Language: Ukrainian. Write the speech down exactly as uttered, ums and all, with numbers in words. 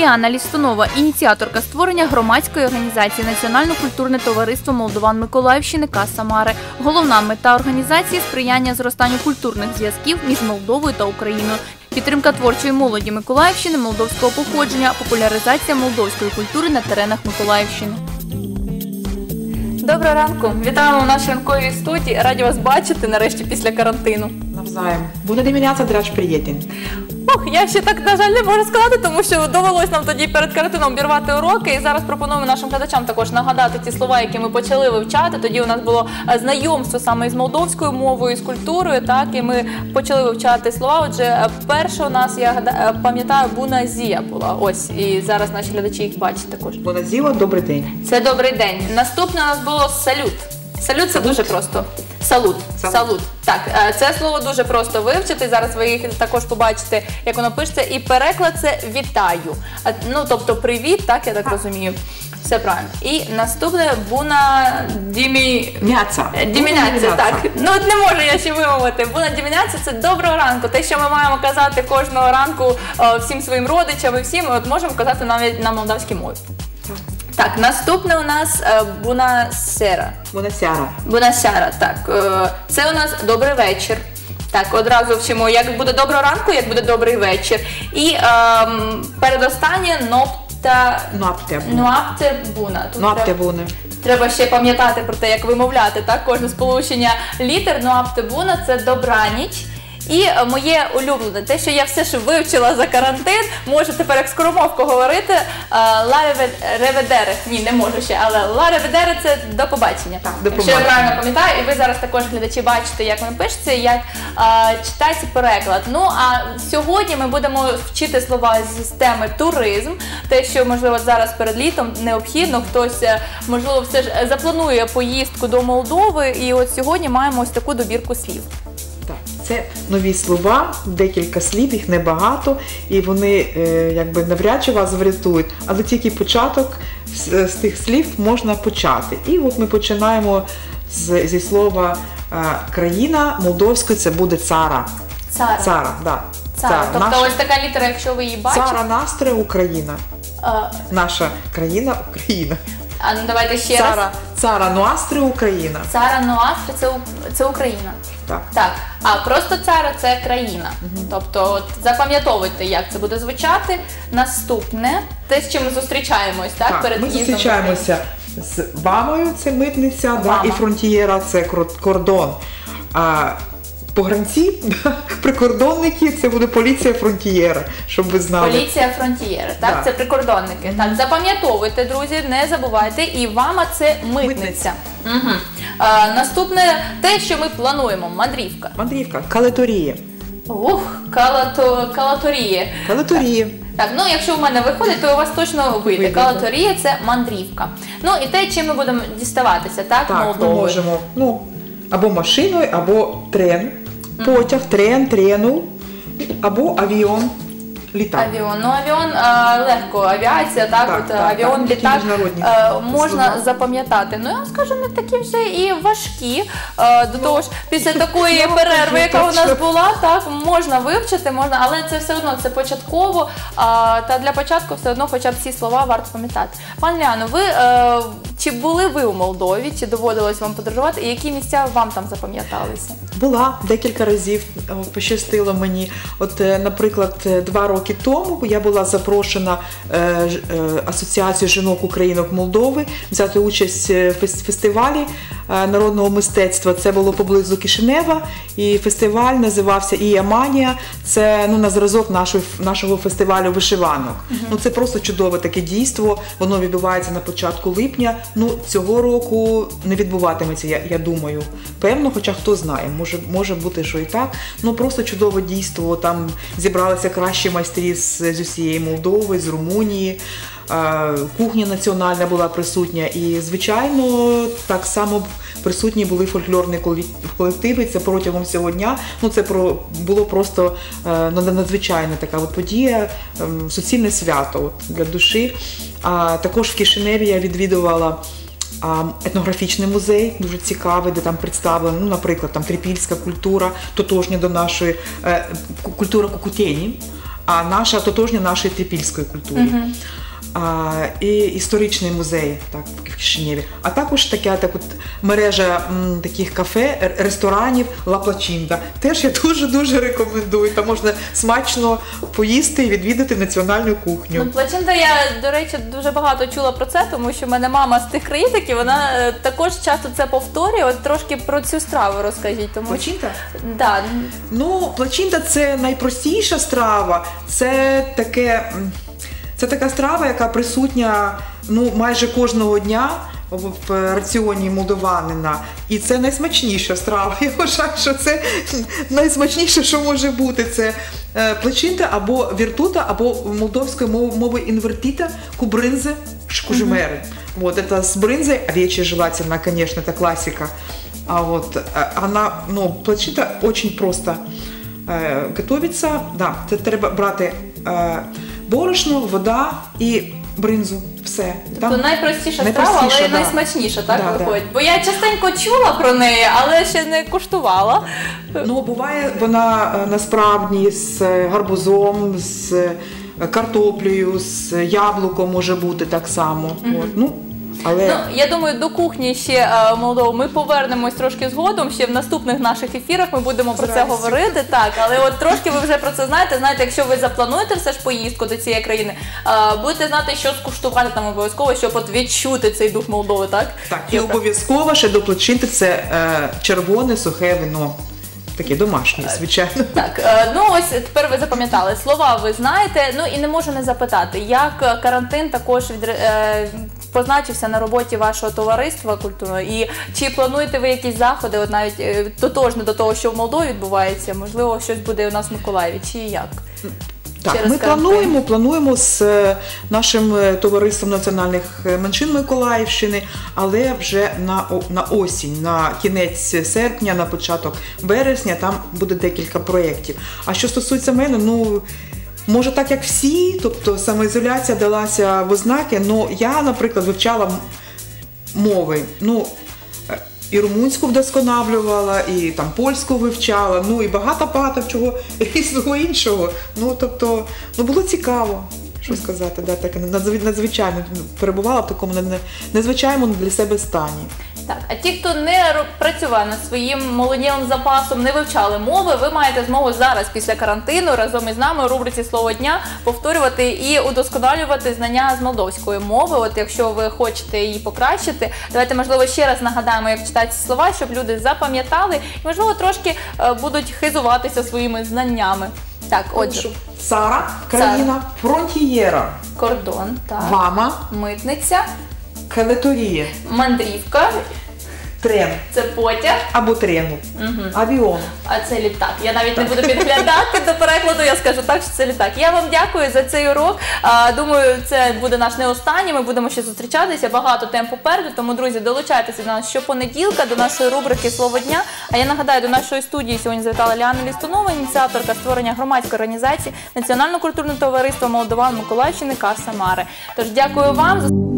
Мар'яна Лістунова – ініціаторка створення громадської організації Національне культурне товариство Молдован Миколаївщини Каса Маре. Головна мета організації – сприяння зростанню культурних зв'язків між Молдовою та Україною, підтримка творчої молоді Миколаївщини молдовського походження, популяризація молдовської культури на теренах Миколаївщини. Доброго ранку! Вітаємо у нашій ранковій студії. Раді вас бачити нарешті після карантину. Навзаєм. Bună dimineața, dragi prieteni! Ох, я ще так, на жаль, не можу сказати, тому що довелось нам тоді перед карантином обірвати уроки. І зараз пропонуємо нашим глядачам також нагадати ті слова, які ми почали вивчати. Тоді у нас було знайомство саме з молдовською мовою, з культурою, так, і ми почали вивчати слова. Отже, перша у нас, я пам'ятаю, «буназія» була. Ось, і зараз наші глядачі їх бачать також. «Буназіла» – добрий день. Це добрий день. Наступне у нас було «салют». Салют – це дуже просто. Салут. Салут. Салут. Так, це слово дуже просто вивчити. Зараз ви їх також побачите, як воно пишеться. І переклад – це «вітаю». Ну, тобто привіт, так, я так розумію. Все правильно. І наступне «буна дімі... Мяца». Діміняця, так. Ну, от не можу я ще вимовити. «Буна діміняця» – це «доброго ранку». Те, що ми маємо казати кожного ранку всім своїм родичам і всім, от можемо казати навіть на молдавській мові. Так, наступне у нас «бунасера». «Бунасяра». «Бунасяра», так. Це у нас «добрий вечір». Так, одразу вчимо, як буде доброго ранку, як буде добрий вечір. І ем, передостаннє «нопта... «Нуапте». «Нуапте буна». «Нуапте буна». Треба ще пам'ятати про те, як вимовляти, так, кожне сполучення літер. «Нуапте буна» – це «добраніч». І моє улюблене, те, що я все ж вивчила за карантин, можу тепер як скоромовку говорити, «ла реведере». Ні, не можу ще, але «ла реведере» – це «до побачення». Так, до Якщо я правильно пам'ятаю, і ви зараз також, глядачі, бачите, як воно пишеться, як а, читається переклад. Ну, а сьогодні ми будемо вчити слова з системи «туризм», те, що, можливо, зараз перед літом необхідно, хтось, можливо, все ж запланує поїздку до Молдови, і от сьогодні маємо ось таку добірку слів. Це нові слова, декілька слів, їх небагато, і вони е, якби навряд чи вас врятують, але тільки початок з, з тих слів можна почати. І от ми починаємо з, зі слова е, країна, молдовською це буде цара. Цара. Цара, да. Цара. Цара. Тобто Наш... ось така літера, якщо ви її бачите. Цара Настра Україна. А... Наша країна Україна. А ну давайте ще Цара, раз. Цара Нуастри Україна. Цара Нуастри це, це Україна. Так. Так. А просто цара це країна. Угу. Тобто от, запам'ятовуйте, як це буде звучати. Наступне, те, з чим ми зустрічаємось, так? Так, перед ми зустрічаємося з вамою, це митниця, да, і фронтієра, це кордон. А погранці, прикордонники, це буде поліція фронтієра, щоб ви знали. Поліція фронтієра, так? Да. Це прикордонники. Так, запам'ятовуйте, друзі, не забувайте. І вама це митниця. митниця. Угу. А, наступне, те, що ми плануємо, мандрівка. Мандрівка, калаторія. Ух, калато, калаторія. Калаторія. Так, ну якщо у мене виходить, то у вас точно вийде. Вийде. Калаторія – це мандрівка. Ну і те, чим ми будемо діставатися, так, так Молдовою. Ми можемо, ну, або машиною, або трен, потяг, трен, трену, або авіон, літак. Авіон. Ну, авіон а, легко, авіація, так, так, от, так авіон, так, літак а, можна слова. запам'ятати. Ну, я вам скажу, не такі вже і важкі. А, до ну, того ж, після такої перерви, яка у нас була, так, можна вивчити, можна, але це все одно, це початково, а, та для початку все одно хоча б ці слова варто пам'ятати. Пан Ляно, ви, а, чи були ви у Молдові, чи доводилось вам подорожувати, і які місця вам там запам'яталися? Була, декілька разів, пощастило мені. От, наприклад, два роки тому я була запрошена е, е, Асоціацією жінок-українок Молдови взяти участь в фестивалі е, народного мистецтва. Це було поблизу Кишинева, і фестиваль називався «Іаманія». Це, ну, на зразок нашого, нашого фестивалю вишиванок. Uh-huh. Ну, це просто чудове таке дійство, воно відбувається на початку липня. Ну, цього року не відбуватиметься, я, я думаю. Певно, хоча хто знає, може, може бути, що і так. Ну, просто чудове дійство, там зібралися кращі майстри з, з усієї Молдови, з Румунії. Кухня національна була присутня і, звичайно, так само присутні були фольклорні колективи. Це протягом всього дня. Ну, це про, було просто надзвичайна така от подія, суцільне свято от, для душі. А також в Кишиневі я відвідувала етнографічний музей, дуже цікавий, де там представлена, ну, наприклад, там трипільська культура, тотожня до нашої, е, культура Кукутєні. а наша тотожня нашої трипільської культури. Uh-huh. А, і історичний музей так, в Кишинєві. А також така так от, мережа м, таких кафе, ресторанів Ла Плачинта. Теж я дуже-дуже рекомендую. Там можна смачно поїсти і відвідати національну кухню. Ну, Плачинта, я, до речі, дуже багато чула про це, тому що в мене мама з тих країн, і вона е, також часто це повторює. От трошки про цю страву розкажіть. Тому Плачинта? Да. Ну, плачинта – це найпростіша страва. Це таке... Це така страва, яка присутня ну, майже кожного дня в раціоні молдованина. І це найсмачніша страва. Я вважаю, що це найсмачніше, що може бути. Це плачинта або віртута, або молдовською мовою інвертита, кубринзе, шкужмери. Mm-hmm. Вот это с брынзой, овечьей желательно, конечно, это классика. А вот она, ну, плачинта очень просто э, готовится. Да, це треба брати э, борошно, вода і бринзу. Все. Тобто там найпростіша страва, але і да. найсмачніша, так, да, виходить? Да. Бо я частенько чула про неї, але ще не куштувала. Ну, буває вона насправді з гарбузом, з картоплею, з яблуком може бути так само. Mm-hmm. От. Ну, але... Ну, я думаю, до кухні ще Молдови ми повернемось трошки згодом, ще в наступних наших ефірах ми будемо про це говорити, так, але от трошки ви вже про це знаєте, знаєте, якщо ви заплануєте все ж поїздку до цієї країни, будете знати, що скуштувати там обов'язково, щоб от відчути цей дух Молдови, так? Так, і обов'язково ще до плачинти це е, червоне сухе вино. Таке домашнє, звичайно. Так, ну ось тепер ви запам'ятали, слова ви знаєте, ну і не можу не запитати, як карантин також від, е, позначився на роботі вашого товариства культурного, і чи плануєте ви якісь заходи, от навіть е, тотожно до того, що в Молдові відбувається, можливо, щось буде у нас в Миколаєві, чи як? Так, Через ми карантин. плануємо, плануємо з нашим товариством національних меншин Миколаївщини, але вже на, на осінь, на кінець серпня, на початок вересня, там буде декілька проєктів. А що стосується мене, ну, може так як всі, тобто самоізоляція далася в ознаки, але я, наприклад, вивчала мови, ну, і румунську вдосконалювала, і там польську вивчала, ну і багато-багато чого різного іншого. Ну, тобто, ну було цікаво, що сказати, да, так, надзвичайно перебувала в такому незвичайному для себе стані. Так, а ті, хто не працював над своїм молоділим запасом, не вивчали мови, ви маєте змогу зараз, після карантину, разом із нами у рубриці «Слово дня» повторювати і удосконалювати знання з молдовської мови. От якщо ви хочете її покращити, давайте, можливо, ще раз нагадаємо, як читати ці слова, щоб люди запам'ятали і, можливо, трошки е, будуть хизуватися своїми знаннями. Так, отже. Сара, країна, фронтієра. Кордон, так. Вама. Митниця. Келеторія. Мандрівка. Трен. Це потяг. Або трену. Угу. Авіон. А це літак. Я навіть не буду підглядати до перекладу, я скажу так, що це літак. Я вам дякую за цей урок. Думаю, це буде наш не останній, ми будемо ще зустрічатися, багато тем попереду, тому, друзі, долучайтеся до нас щопонеділка, до нашої рубрики «Слово дня». А я нагадаю, до нашої студії сьогодні завітала Ліана Лістунова, ініціаторка створення громадської організації Національно-культурне товариство Молдован Миколаївщини Каса Маре. Тож дякую вам.